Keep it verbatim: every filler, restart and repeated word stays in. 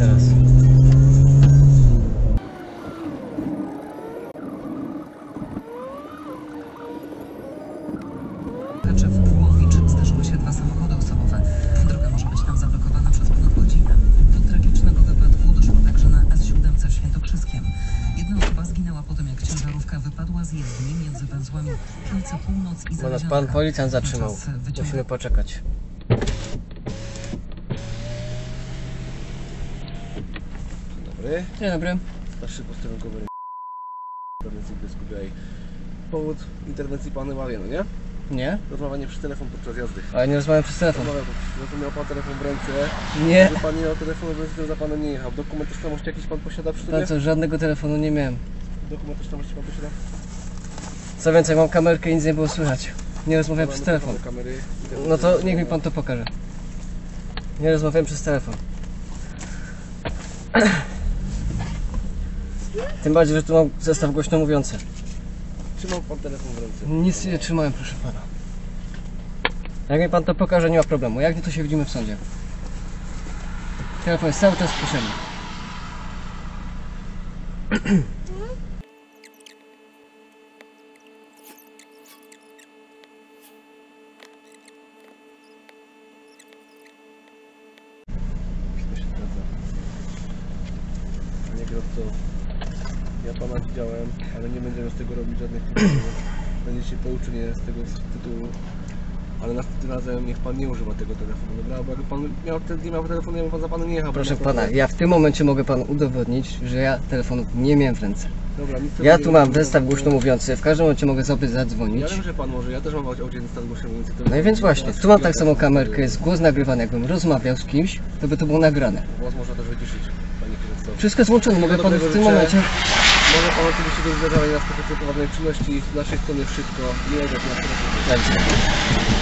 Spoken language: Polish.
teraz. W Łowicz zdarzyły się dwa samochody osobowe. Droga może być tam zablokowana przez ponad godzinę. Do tragicznego wypadku doszło także na S siedem w Świętokrzyskiem. Jedna osoba zginęła po tym, jak ciężarówka wypadła z jezdni między węzłami ulicy Północ i Bo nas Zalezianka. pan policjant zatrzymał. Musimy poczekać. Dzień dobry. Dzień dobry. Starszy posterunkowy interwencji Bielsko-Białej. Powód interwencji pana Ławie, no nie? Nie? Rozmawianie przez telefon podczas jazdy. Ale nie rozmawiam przez telefon. Rozmawiam, że miał pan telefon w ręce. Nie. Że pan nie miał telefonu w ręce, to za panem nie jechał. Dokument tożsamości jakiś pan posiada przy sobie? Pan co, żadnego telefonu nie miałem. Dokument tożsamości pan posiada? Co więcej, mam kamerkę i nic nie było słychać. Nie rozmawiam przez telefon. Kamery, No to niech mi pan to pokaże. Nie rozmawiam przez telefon. Tym bardziej, że tu mam zestaw głośno mówiący. Trzymał pan telefon w ręce? Nic nie trzymałem, proszę pana. Jak mi pan to pokaże, nie ma problemu. Jak nie, to się widzimy w sądzie. Telefon jest cały czas w kieszeni. Wszystko się zgadza. Panie kierowco, ja pana widziałem, ale nie będziemy z tego robić żadnych tytułów. Będziecie pouczeni z tego tytułu. Ale następnym razem niech pan nie używa tego telefonu, dobra? Bo jakby pan miał, nie miał telefonu, ja bym pan za panem nie jechał. Proszę naprawdę. pana, ja w tym momencie mogę panu udowodnić, że ja telefonu nie miałem w ręce. Dobra, nic Ja nie tu mam robię, zestaw pan- głośno mówiący, w każdym momencie mogę sobie Ja zadzwonić. wiem, że pan może, ja też mam aucie zestaw głośno mówiący. No i więc właśnie, tu mam tak samo kamerkę, jest głos nagrywany, jakbym rozmawiał z kimś, to by to było nagrane. Głos można też wyciszyć, panie kierowco. Wszystko jest łączone, mogę panu w tym momencie... Może pan oczywiście do zdarzenia na spotkaniu prowadzonej czynności, z naszej strony wszystko, nie jest jak na